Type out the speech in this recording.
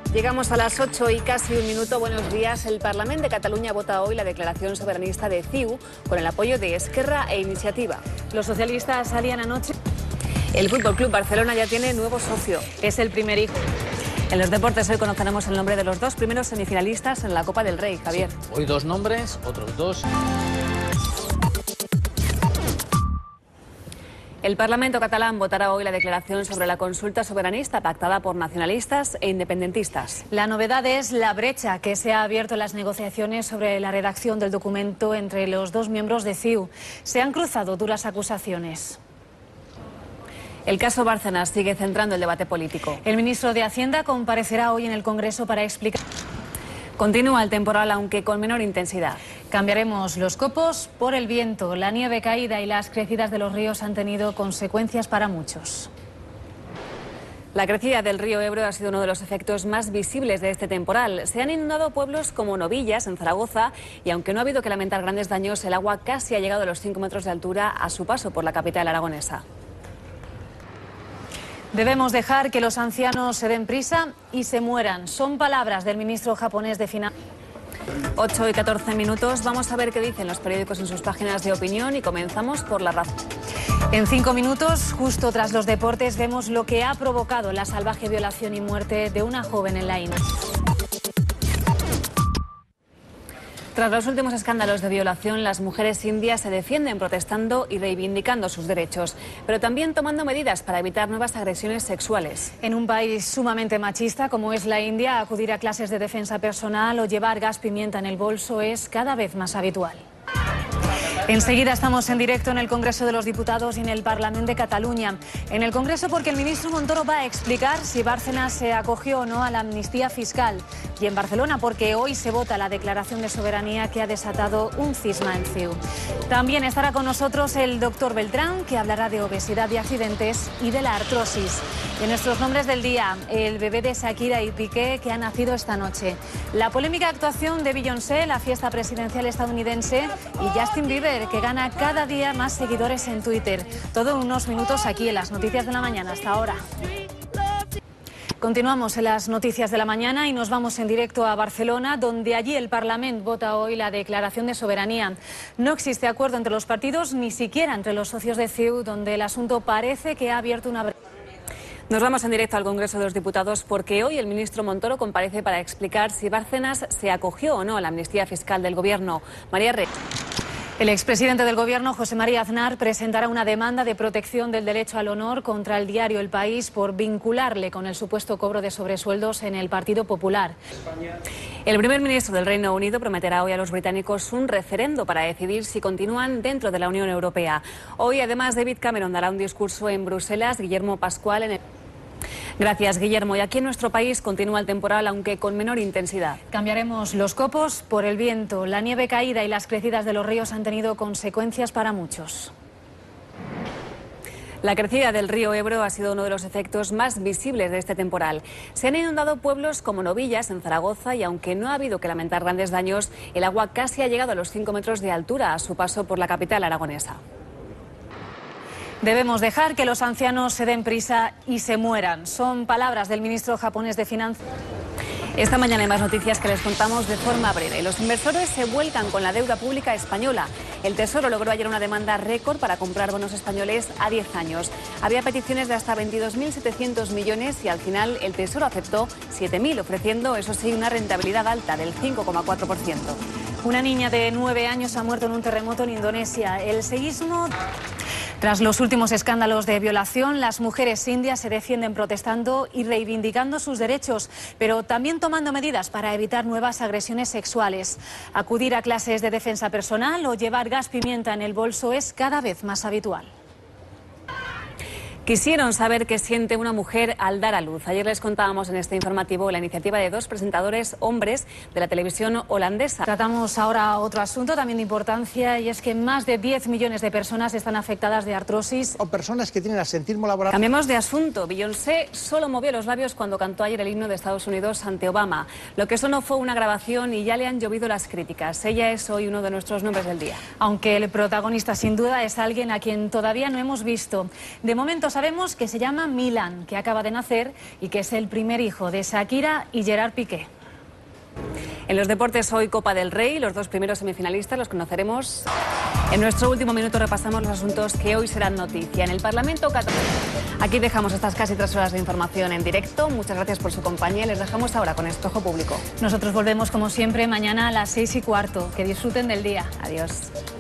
Llegamos a las 8 y casi un minuto. Buenos días. El Parlament de Cataluña vota hoy la declaración soberanista de CiU con el apoyo de Esquerra e Iniciativa. Los socialistas salían anoche. El Fútbol Club Barcelona ya tiene nuevo socio. Es el primer hijo. En los deportes hoy conoceremos el nombre de los dos primeros semifinalistas en la Copa del Rey. Javier. Sí, hoy dos nombres, otros dos. El Parlamento catalán votará hoy la declaración sobre la consulta soberanista pactada por nacionalistas e independentistas. La novedad es la brecha que se ha abierto en las negociaciones sobre la redacción del documento entre los dos miembros de CiU. Se han cruzado duras acusaciones. El caso Bárcenas sigue centrando el debate político. El ministro de Hacienda comparecerá hoy en el Congreso para explicar. Continúa el temporal, aunque con menor intensidad. Cambiaremos los copos por el viento. La nieve caída y las crecidas de los ríos han tenido consecuencias para muchos. La crecida del río Ebro ha sido uno de los efectos más visibles de este temporal. Se han inundado pueblos como Novillas, en Zaragoza, y aunque no ha habido que lamentar grandes daños, el agua casi ha llegado a los 5 metros de altura a su paso por la capital aragonesa. Debemos dejar que los ancianos se den prisa y se mueran. Son palabras del ministro japonés de Finanzas. 8 y 14 minutos. Vamos a ver qué dicen los periódicos en sus páginas de opinión y comenzamos por La Razón. En 5 minutos, justo tras los deportes, vemos lo que ha provocado la salvaje violación y muerte de una joven en la India. Tras los últimos escándalos de violación, las mujeres indias se defienden protestando y reivindicando sus derechos, pero también tomando medidas para evitar nuevas agresiones sexuales. En un país sumamente machista como es la India, acudir a clases de defensa personal o llevar gas pimienta en el bolso es cada vez más habitual. Enseguida estamos en directo en el Congreso de los Diputados y en el Parlament de Cataluña. En el Congreso porque el ministro Montoro va a explicar si Bárcenas se acogió o no a la amnistía fiscal. Y en Barcelona porque hoy se vota la declaración de soberanía que ha desatado un cisma en CiU. También estará con nosotros el doctor Beltrán, que hablará de obesidad y accidentes y de la artrosis. Y en nuestros nombres del día, el bebé de Shakira y Piqué que ha nacido esta noche. La polémica actuación de Beyoncé, la fiesta presidencial estadounidense y Justin Bieber, que gana cada día más seguidores en Twitter. Todo en unos minutos aquí en las Noticias de la Mañana. Hasta ahora. Continuamos en las Noticias de la Mañana y nos vamos en directo a Barcelona, donde allí el Parlament vota hoy la declaración de soberanía. No existe acuerdo entre los partidos, ni siquiera entre los socios de CiU, donde el asunto parece que ha abierto una brecha. Nos vamos en directo al Congreso de los Diputados porque hoy el ministro Montoro comparece para explicar si Bárcenas se acogió o no a la amnistía fiscal del Gobierno. María Rey. El expresidente del Gobierno, José María Aznar, presentará una demanda de protección del derecho al honor contra el diario El País por vincularle con el supuesto cobro de sobresueldos en el Partido Popular. El primer ministro del Reino Unido prometerá hoy a los británicos un referendo para decidir si continúan dentro de la Unión Europea. Hoy, además, David Cameron dará un discurso en Bruselas, Guillermo Pascual en el... Gracias, Guillermo. Y aquí en nuestro país continúa el temporal, aunque con menor intensidad. Cambiaremos los copos por el viento. La nieve caída y las crecidas de los ríos han tenido consecuencias para muchos. La crecida del río Ebro ha sido uno de los efectos más visibles de este temporal. Se han inundado pueblos como Novillas, en Zaragoza, y aunque no ha habido que lamentar grandes daños, el agua casi ha llegado a los 5 metros de altura a su paso por la capital aragonesa. Debemos dejar que los ancianos se den prisa y se mueran. Son palabras del ministro japonés de Finanzas. Esta mañana hay más noticias que les contamos de forma breve. Los inversores se vuelcan con la deuda pública española. El Tesoro logró ayer una demanda récord para comprar bonos españoles a 10 años. Había peticiones de hasta 22.700 millones y al final el Tesoro aceptó 7.000, ofreciendo, eso sí, una rentabilidad alta del 5,4%. Una niña de 9 años ha muerto en un terremoto en Indonesia. El seísmo... Tras los últimos escándalos de violación, las mujeres indias se defienden protestando y reivindicando sus derechos, pero también tomando medidas para evitar nuevas agresiones sexuales. Acudir a clases de defensa personal o llevar gas pimienta en el bolso es cada vez más habitual. Quisieron saber qué siente una mujer al dar a luz. Ayer les contábamos en este informativo la iniciativa de dos presentadores hombres de la televisión holandesa. Tratamos ahora otro asunto también de importancia y es que más de 10 millones de personas están afectadas de artrosis. O personas que tienen asentismo laboral. Cambiamos de asunto. Beyoncé solo movió los labios cuando cantó ayer el himno de Estados Unidos ante Obama. Lo que sonó fue una grabación y ya le han llovido las críticas. Ella es hoy uno de nuestros nombres del día. Aunque el protagonista sin duda es alguien a quien todavía no hemos visto. De momento sabemos que se llama Milan, que acaba de nacer y que es el primer hijo de Shakira y Gerard Piqué. En los deportes hoy Copa del Rey, los dos primeros semifinalistas los conoceremos. En nuestro último minuto repasamos los asuntos que hoy serán noticia. En el Parlamento catalán. Aquí dejamos estas casi 3 horas de información en directo. Muchas gracias por su compañía. Les dejamos ahora con Espejo Público. Nosotros volvemos como siempre mañana a las 6:15. Que disfruten del día. Adiós.